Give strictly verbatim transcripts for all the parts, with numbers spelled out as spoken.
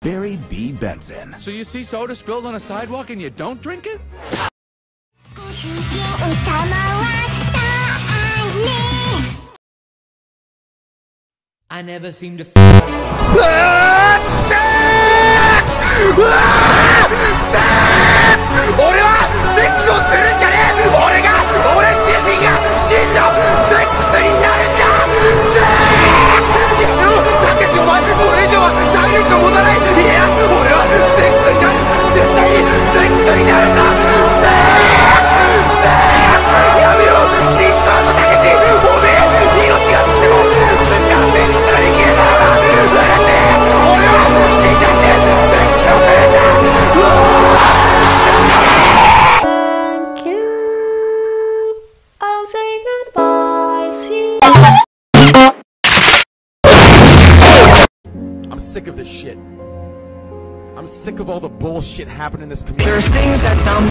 Barry B. Benson. So you see soda spilled on a sidewalk and you don't drink it? I never seem to f Ah, sex! Ah, sex! 俺はセックスをするんじゃねえ！俺が、俺自身が真のセックスになるんじゃ！セックス！やめろ！たけしお前、これ以上は体力が持たない！いや、俺はセックスになる！絶対にセックスになるんだ！セックス！セックス！やめろ！死んじまうぞたけし！おめえ、命が尽きても、次からセックスができるだろうが！うるせえ！俺は死んじゃってセックスをするんだ！うわぁ！ I'm sick of this shit. I'm sick of all the bullshit happening in this community. There's things that sound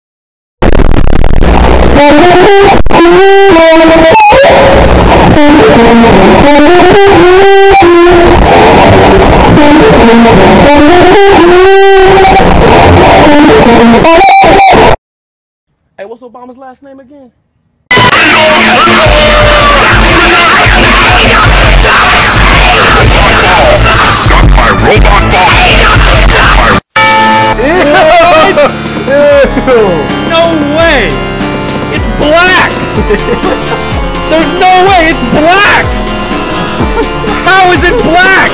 Hey, what's Obama's last name again? No way! It's black! There's no way it's black! How is it black?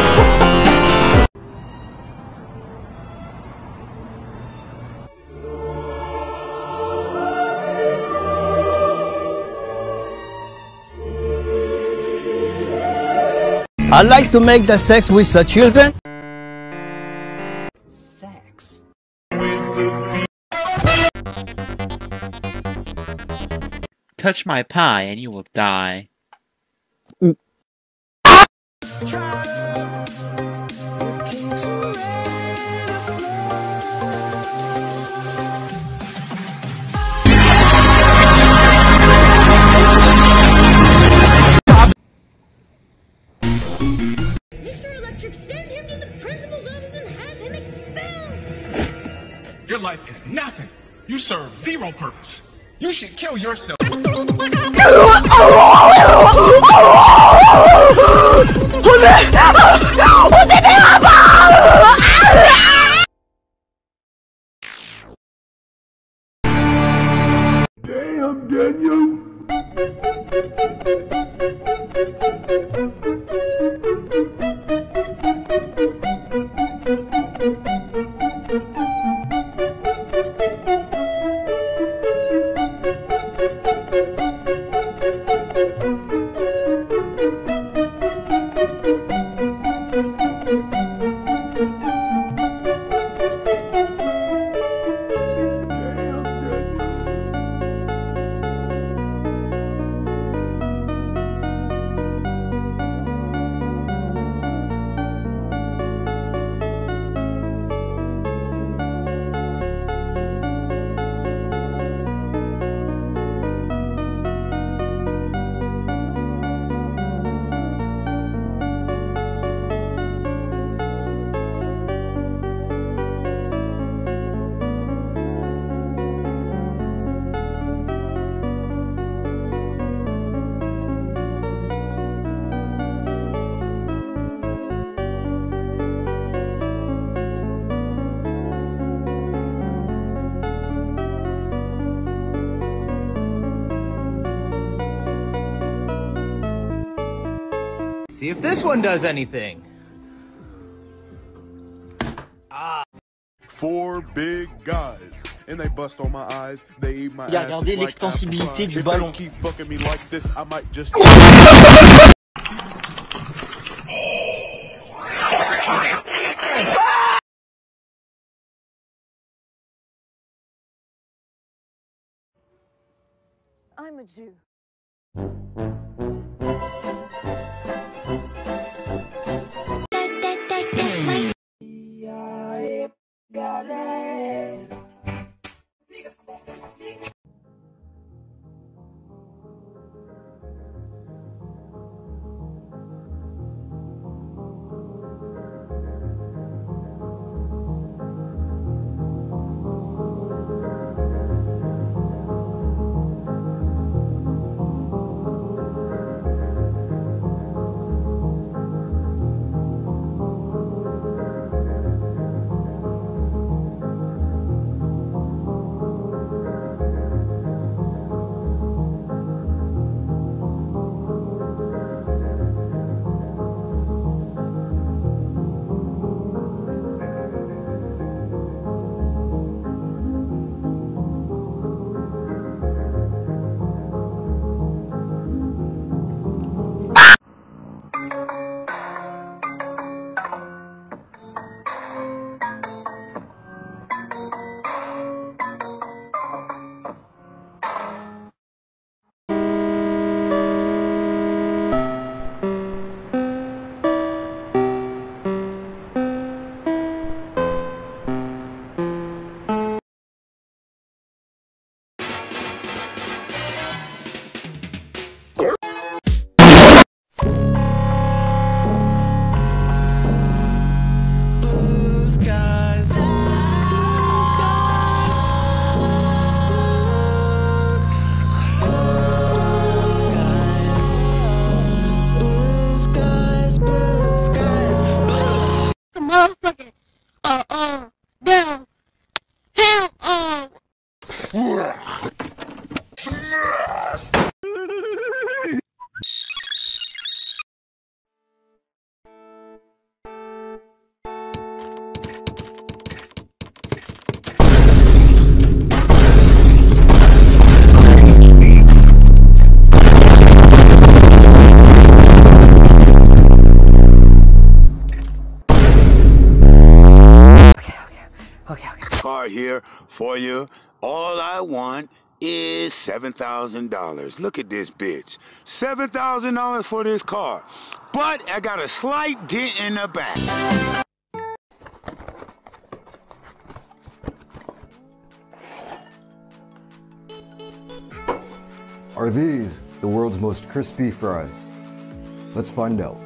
I like to make the sex with the children. sex. Touch my pie and you will die. Send him to the principal's office and have him expelled! Your life is nothing. You serve zero purpose. You should kill yourself. Damn, Daniel! See if this one does anything. Ah. Four big guys, and they bust on my eyes. They eat my Il a ass regardé like l'extensibilité apple du pie. ballon. If they keep fucking me like this, I might just. I'm a Jew. skies. Blue skies. Blue skies. Blue skies. Blue skies. Blue skies. Motherfucker. Uh, uh, down. Hell, uh. Car here for you. All I want is seven thousand dollars. Look at this bitch. seven thousand dollars for this car. But I got a slight dent in the back. Are these the world's most crispy fries? Let's find out.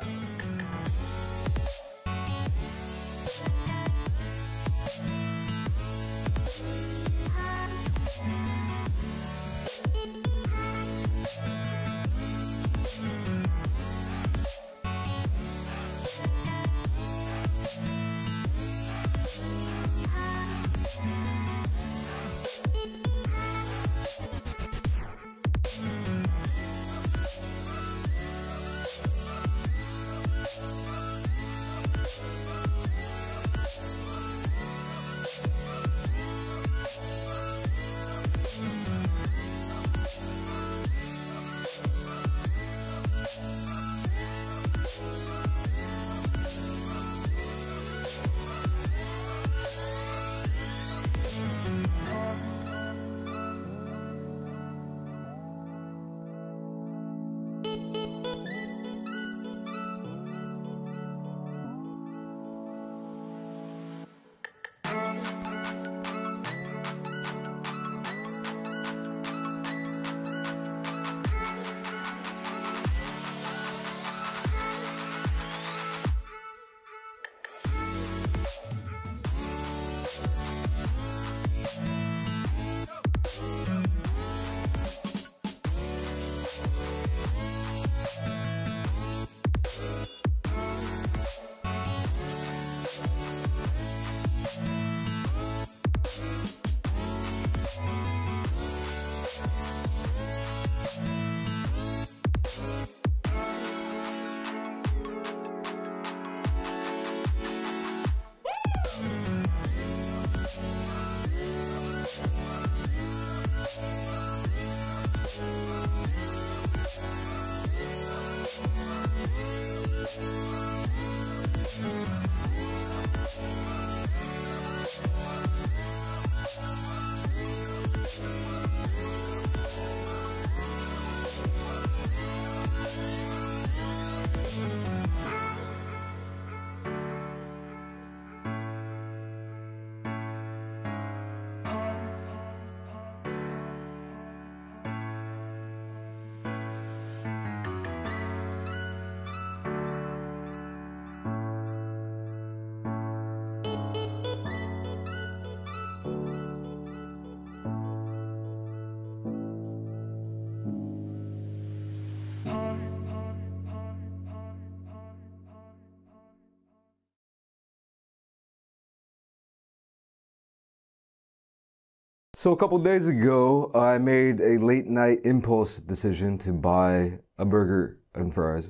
So a couple days ago, I made a late night impulse decision to buy a burger and fries.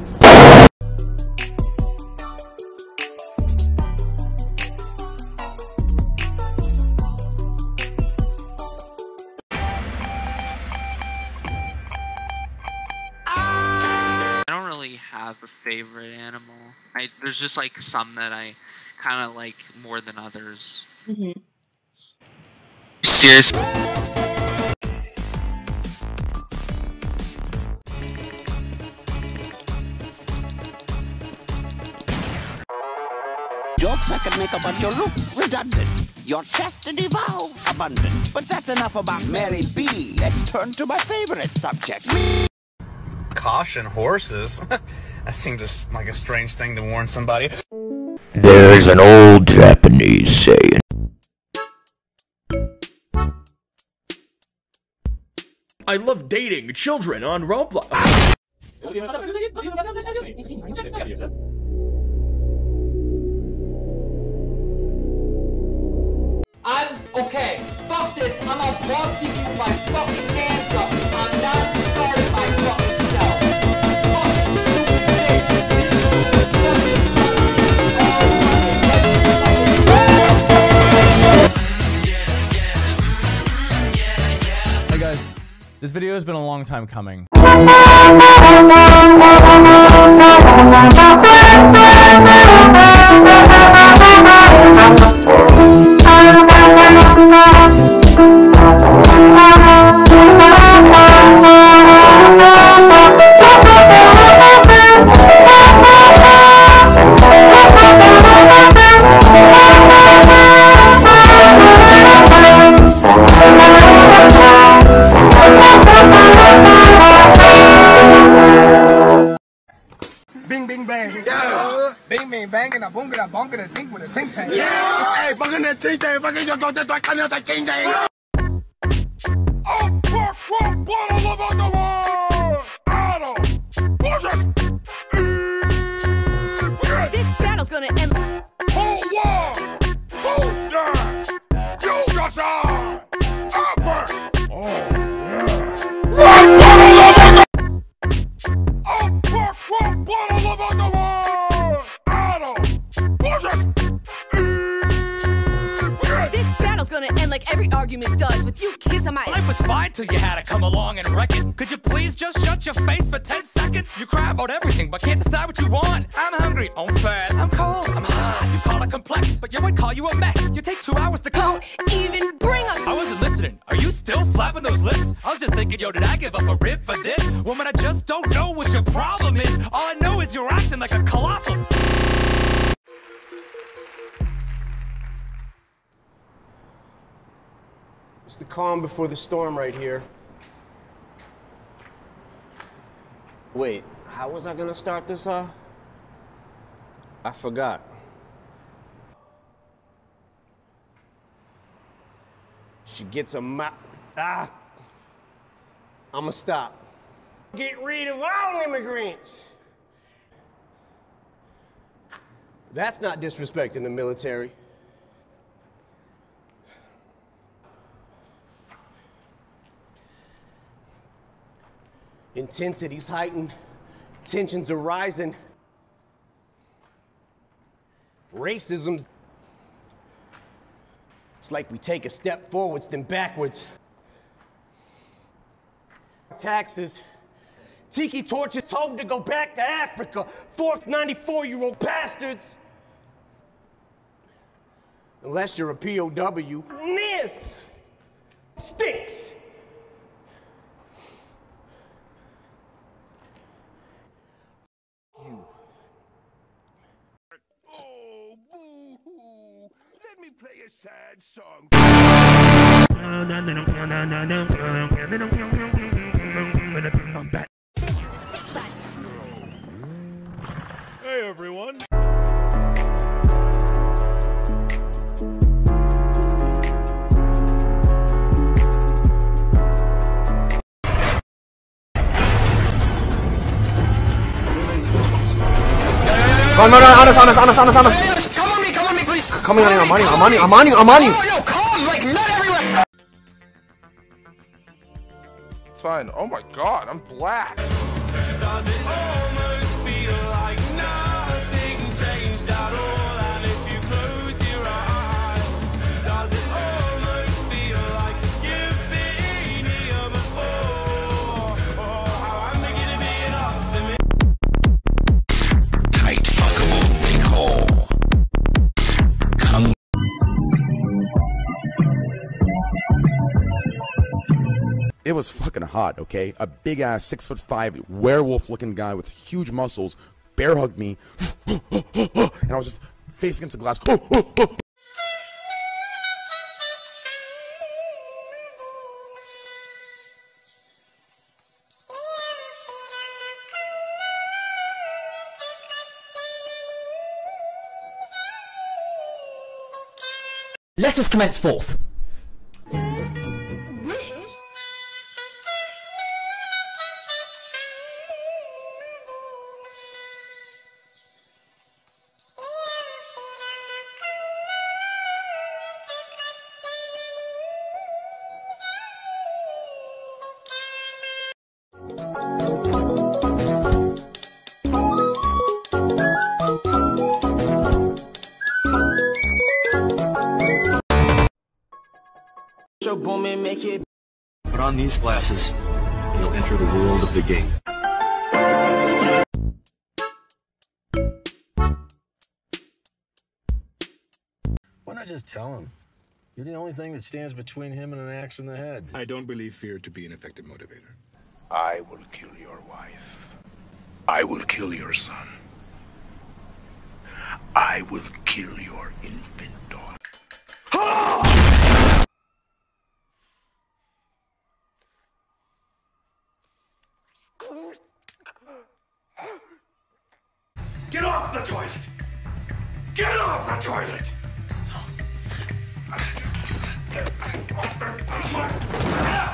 I don't really have a favorite animal. I, there's just like some that I kind of like more than others. Mm-hmm. Seriously. Jokes I can make about your looks redundant, your chastity vow abundant. But that's enough about Mary B. Let's turn to my favorite subject. Me. Caution horses. That seems a, like a strange thing to warn somebody. There's an old Japanese saying. I love dating children on Roblox. I'm okay. Fuck this. I'm on Vlog T V with my fucking hands up. I'm not starting my fucking self. Fucking stupid bitch. Hey guys, this video has been a long time coming. Bing, bing, bang. Yeah. Bing, bing, bang, and a boom, and a bonk, and a tink with a tink tank. Yeah. Hey, bang, and a tink tank, bang, and a tink tank, and a tink tank. Oh, fuck, fuck, bottle of underwear! Idle! Push it! This battle's gonna end. Whole war! Who's that? You got some! Upper! Oh, yeah. Run, bottle of underwear! Oh, fuck, fuck, bottle of underwear! Idle! Push it! This battle's gonna end like every argument does, with you kissing my. Life was fine till you had to come along and wreck it. Could you please just shut your face for ten seconds? You cry about everything, but can't decide what you want. I'm hungry, I'm fat, I'm cold, I'm hot. You call it complex, but you would call you a mess. You take two hours to Don't even bring up. I wasn't listening. Are you still flapping those lips? I was just thinking, yo, did I give up a rib for this? Woman, I just don't know what your problem is. All I know is you're acting like a colossal. It's the calm before the storm right here. Wait, how was I gonna start this off? I forgot. She gets a ma- Ah! I'ma stop. Get rid of all immigrants! That's not disrespecting the military. Intensity's heightened, tensions are rising. Racism's... It's like we take a step forwards, then backwards. Taxes. Tiki torture told to go back to Africa. Forks ninety-four-year-old bastards. Unless you're a P O W. This stinks. Let me play a sad song. Hey everyone. Come on, honest, honest, honest, honest, honest. Come on me, come on me, please. Come on, I'm on you, I'm on you, I'm on you, I'm on you. No, no, calm, like not everyone. It's fine. Oh my god, I'm black. Does it almost feel like nothing changed at all? And if you close your eyes, does it almost feel like you've been here before? Oh, how I'm beginning to be up to me. Tight fuckable big hole. Come. It was fucking hot, okay? A big ass six foot five werewolf looking guy with huge muscles bear hugged me, and I was just face against the glass. Let us commence forth. Put on these glasses, and you'll enter the world of the game. Why not just tell him? You're the only thing that stands between him and an axe in the head. I don't believe fear to be an effective motivator. I will kill your wife. I will kill your son. I will kill your infant daughter. Get off the toilet! Get off the toilet! Off the toilet!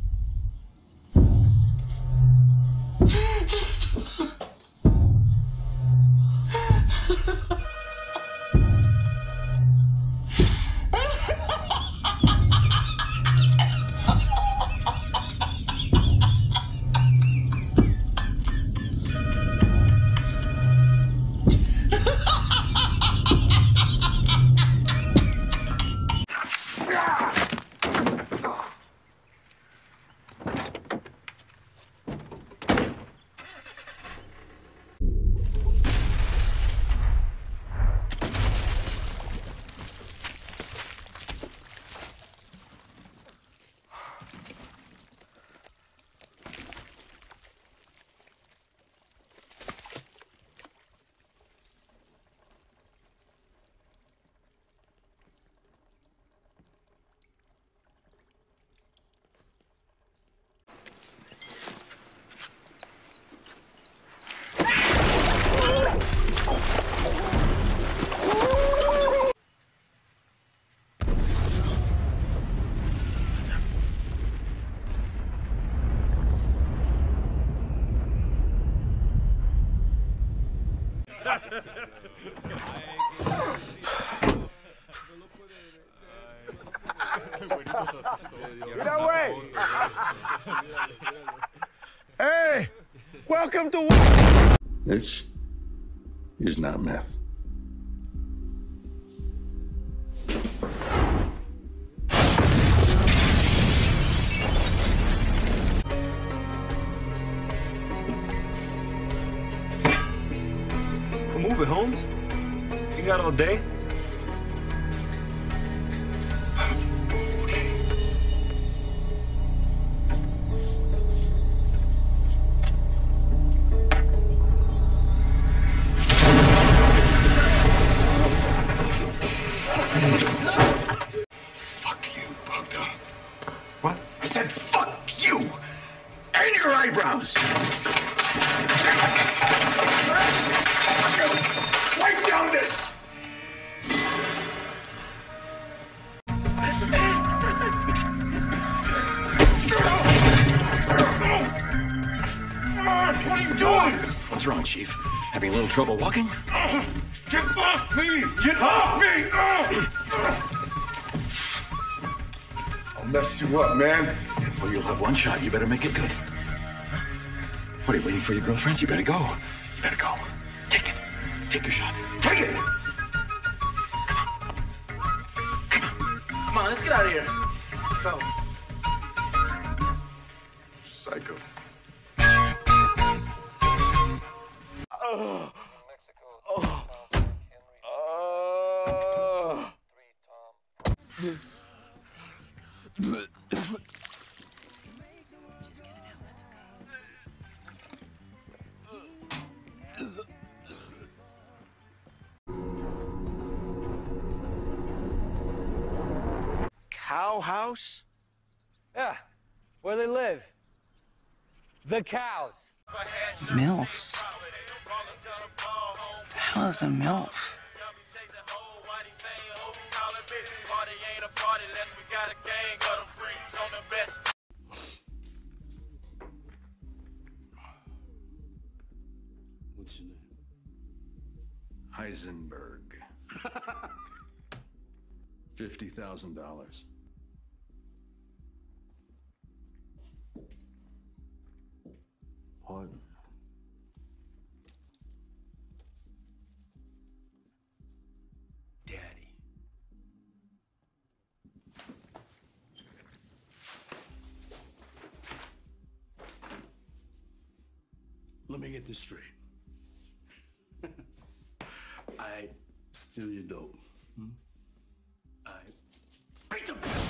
Get away! Hey! Welcome to... This is not meth. Well, move it, Holmes. You got all day? What? I said fuck you! And your eyebrows! Wipe down this! What are you doing? What's wrong, Chief? Having a little trouble walking? Get off me! Get off me! I'll mess you up, man. Well, you'll have one shot. You better make it good. What are you waiting for your girlfriends? You better go. You better go. Take it. Take your shot. Take it! Come on, let's get out of here. Let's go. Psycho. Oh. Oh. Just get it out, that's okay. Cow house? Yeah, where they live. The cows. MILFs? The hell is a MILF? party ain't a party unless we got a gang of them freaks on the best. What's your name? Heisenberg. Fifty thousand dollars. What? Daddy. Let me get this straight. I steal your dope. Hmm? I break the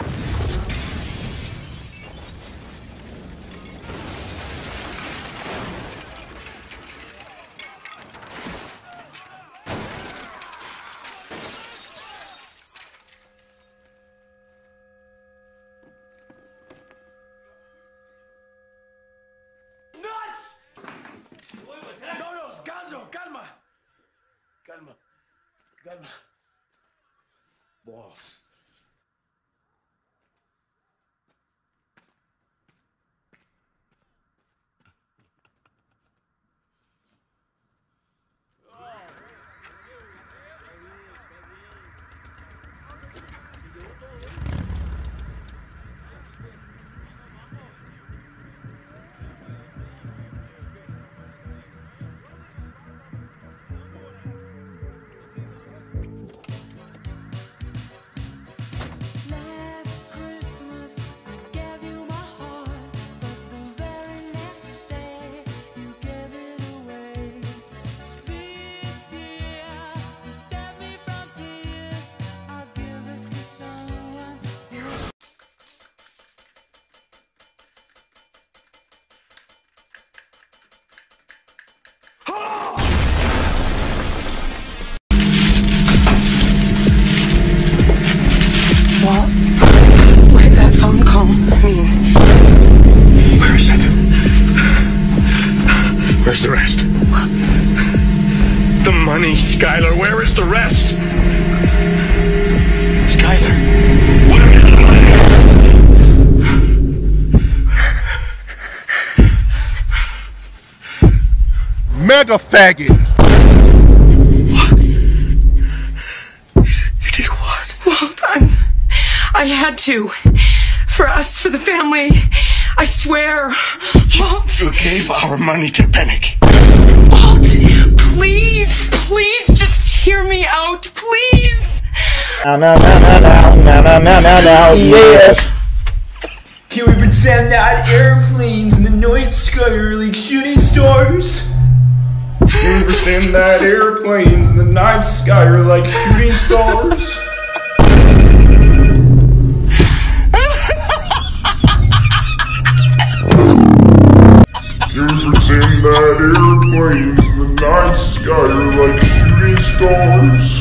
No, no, Gonzo, calma. Calma. Calma. Balls. What? What did that phone call mean? Where is it? Where's the rest? What? The money, Skylar. Where is the rest? Skylar, where is the money? Mega faggot. Well done. I had to. For us, for the family. I swear. Walt. You gave our money to Panic. Walt, please, please just hear me out, please. Now, now, now, now, now, now, now, now, now, yes. Can we pretend that airplanes in the night sky are like shooting stars? Can we pretend that airplanes in the night sky are like shooting stars? Can we pretend that airplanes in the night sky are like shooting stars?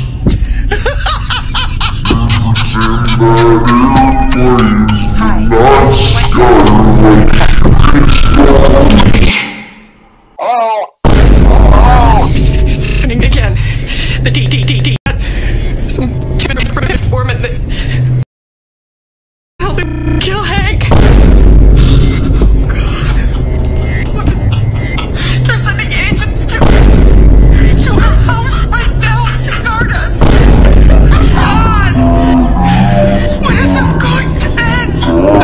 Can we pretend that airplanes in the night sky are like shooting stars? Oh! Oh! It's happening again. The D D D D. Some different informant that helped him kill Hank. Oh God. What is... They're sending agents to, to our house right now to guard us. God! When is this going to end?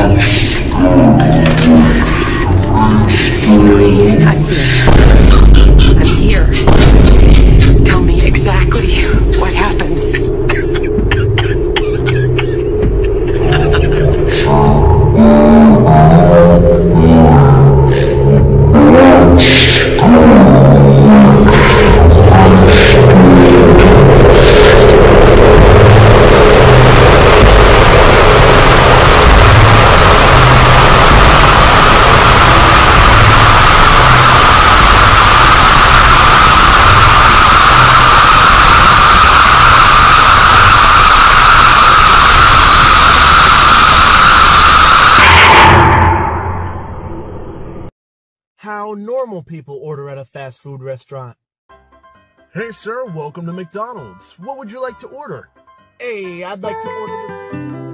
Henry, I'm here. I'm here. Tell me exactly what happened. How normal people order at a fast food restaurant. Hey sir, welcome to McDonald's. What would you like to order? Hey, I'd like to order this.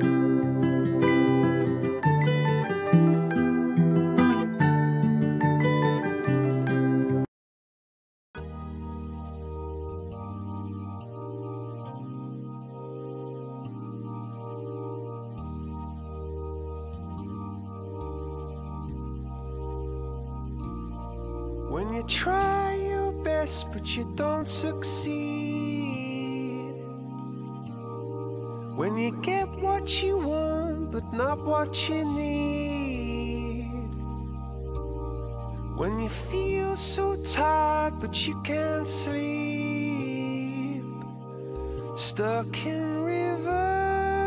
When you try your best but you don't succeed, when you get what you want but not what you need, when you feel so tired but you can't sleep, stuck in reverse,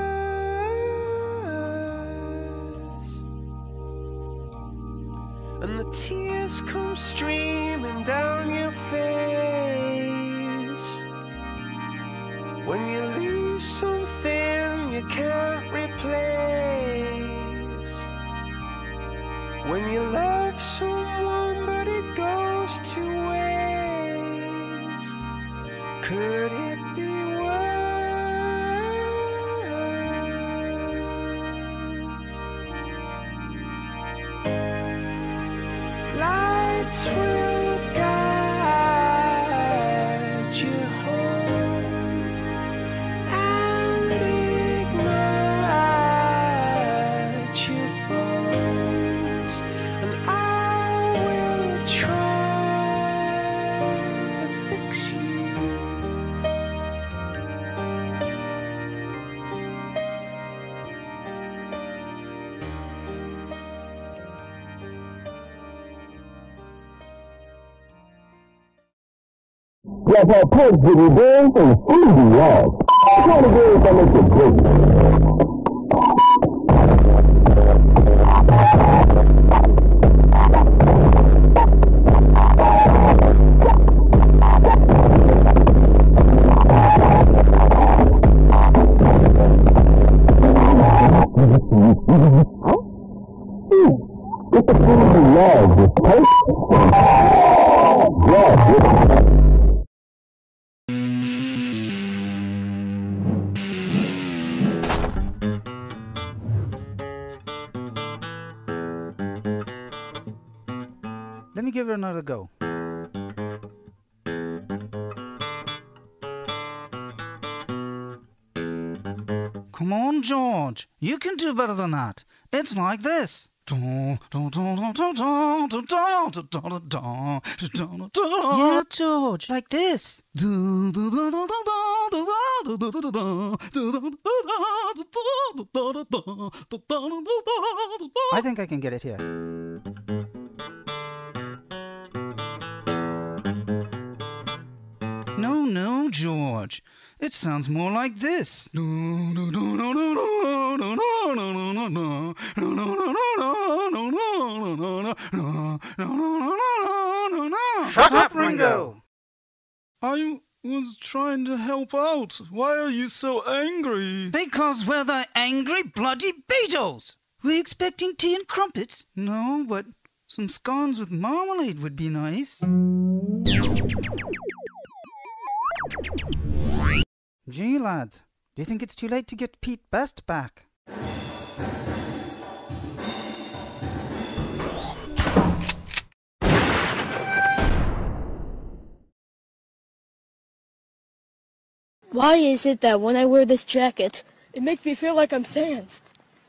and the tears come streaming down your face, when you lose something you can't replace, when you love someone but it goes to waste, could it be worse? Lights will guide you home and ignite your bones, and I will try to fix you. Yes, our pigs will be doing some easy work. I'm trying to do it to make it great. It's a pretty large, this tape. Yes, Let me give it another go. Come on, George. You can do better than that. It's like this. Yeah, George, like this. I think I can get it here. No, no, George. It sounds more like this. Shut up, Ringo! I was trying to help out. Why are you so angry? Because we're the angry, bloody Beatles! We're expecting tea and crumpets? No, but some scones with marmalade would be nice. Gee, lads, do you think it's too late to get Pete Best back? Why is it that when I wear this jacket, it makes me feel like I'm Sans?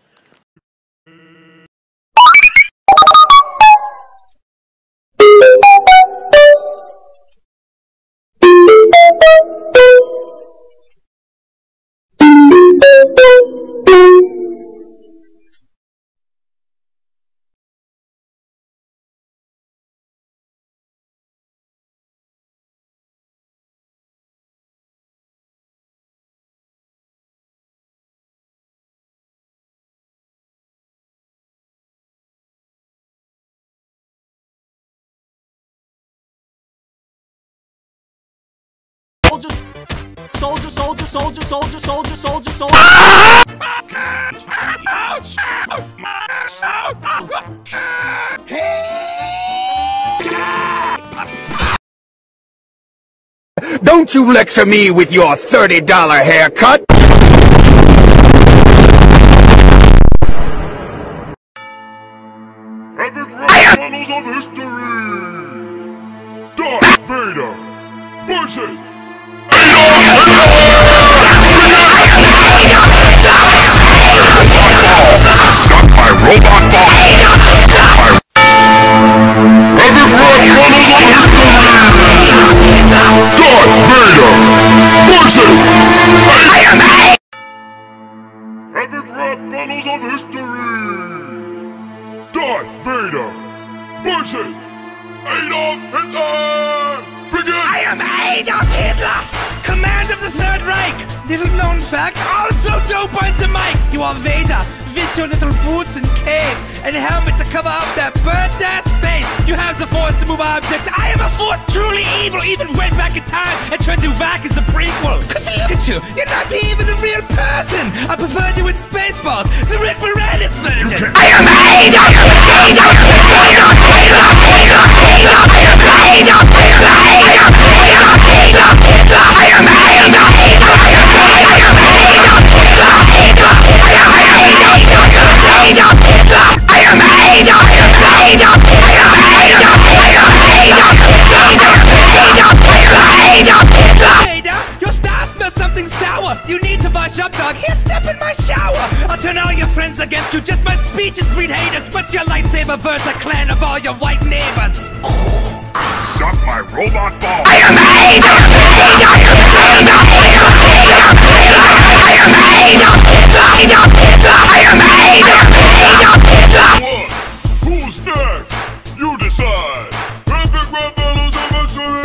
Soldier, soldier, soldier, soldier, soldier, soldier, soldier. Don't you lecture me with your thirty dollar haircut! of history! Darth Vader versus Adolf Hitler! Begin! I am Adolf Hitler! Command of the Third Reich! Little known fact, also dope on the mic! You are Vader, with your little boots and cape, and helmet to cover up that burnt ass face! You have the force to move objects. I am a force truly evil, even went back in time and turned you back as a prequel! Cause look at you, you're not even a real person! I preferred you in Spaceballs, the Rick Moranis version! I am Adolf Hitler! You need to wash up, dog. Here, step in my shower. I'll turn all your friends against you. Just my speeches breed haters. But your lightsaber verse a clan of all your white neighbors. Suck my robot ball. I am Adolf Who's next? You decide. Epic Red Battles of History.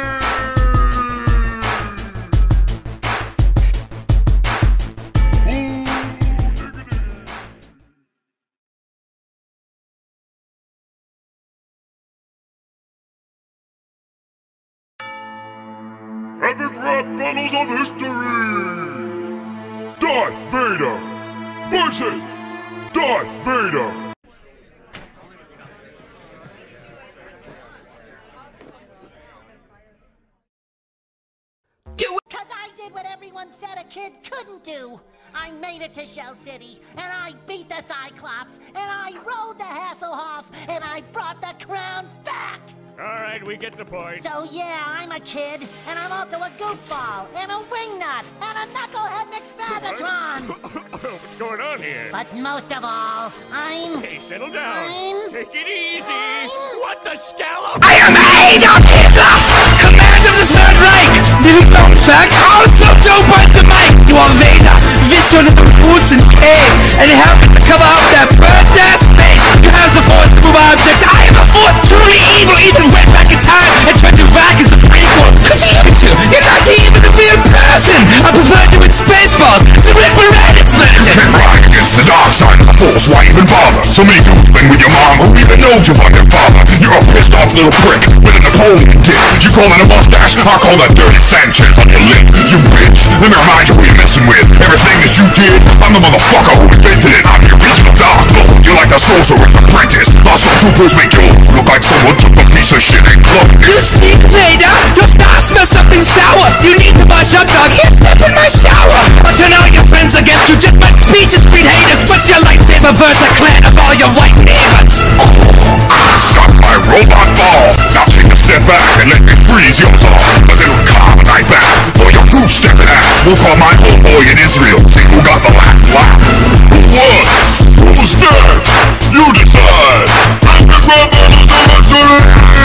Epic Rap Battles of History! Darth Vader versus Darth Vader! Do it! Cause I did what everyone said a kid couldn't do! I made it to Shell City, and I beat the Cyclops, and I rode the Hasselhoff, and I brought the crown back! Alright, we get the point. So yeah, I'm a kid, and I'm also a goofball, and a wingnut, and a knucklehead McSpazzatron! What's going on here? But most of all, I'm... Hey, settle down. I'm... Take it easy. I'm... What the scallop? I am Adolf Hitler! Command of the Third Reich! Little known fact, also dope on the mic! You are Vader, with your little boots and cape, and helmet to cover up that burnt ass face! You have the force to move objects. I am a force truly evil, even went back in time and turned you back as a prequel! Cause look at you, you're not even a real person! I preferred you in Spaceballs, the Rick Moranis version! You can't ride against the dark side of the force, why even bother? So many dudes been with your mom, who even knows you on your father? You're a pissed off little prick with a Napoleon dick. You call it a mustache, I call that dirty Sanchez on your lip. You bitch, let me remind you who you're messing with. Everything that you did, I'm the motherfucker who invented it. I'm the original Dark Lord, you're like the sorcerer's apprentice. My stormtroopers make yours look like someone took a piece of shit and cloned it. You stink, Vader! Your star smells something sour! You need to wash up, dog. Here, step in my shower! I'll turn all your friends against you. Just my speeches breed haters. But your lightsaber verse a clan of all your white neighbors. Suck my robot ball! Now take a step back and let me freeze yours off. A little carbonite back for your goose-stepping ass. We'll call my homeboy in Israel. See who got the last laugh. Who won? Who's next? You decide. Epic Rap Battles of History!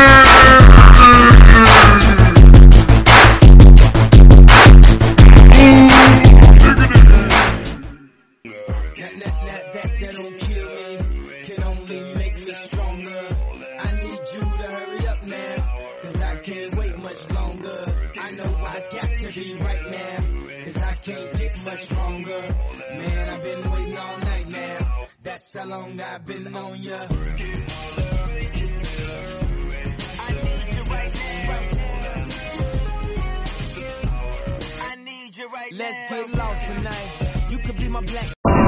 How long I've been on ya? I need you right now. I need you right now. Let's get lost tonight. You could be my black.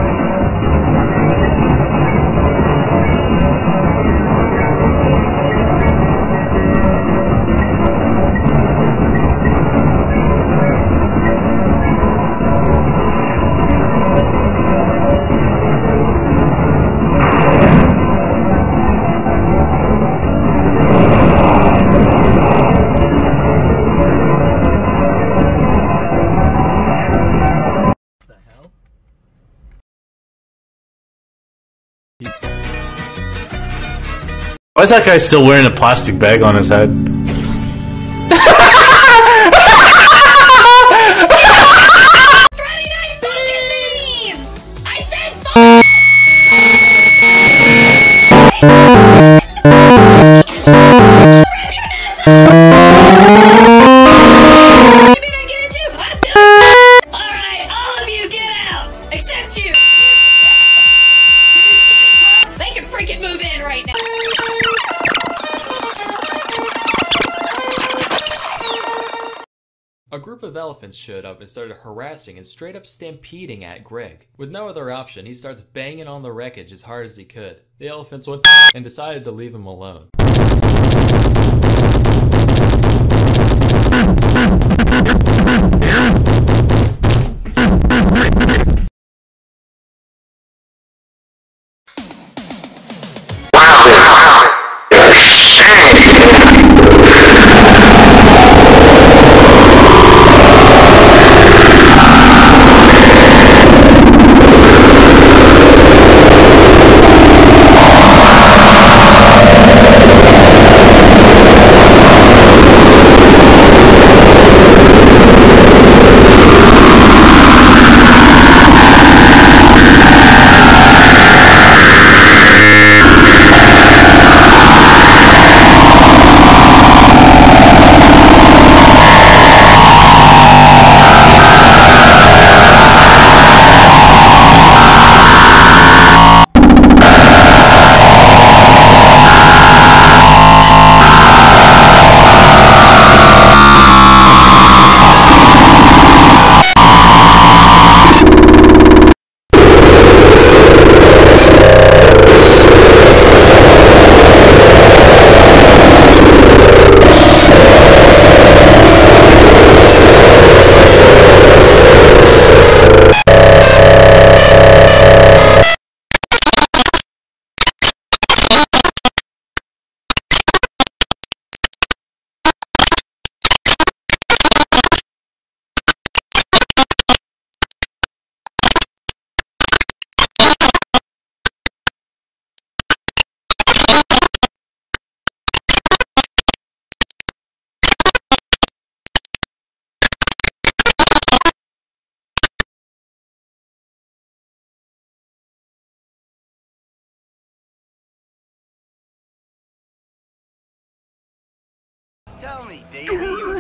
Why is that guy still wearing a plastic bag on his head? Friday night fucking meetings! I said fuck! of elephants showed up and started harassing and straight up stampeding at Greg. With no other option, he starts banging on the wreckage as hard as he could. The elephants went and decided to leave him alone. Tell me, Davey, you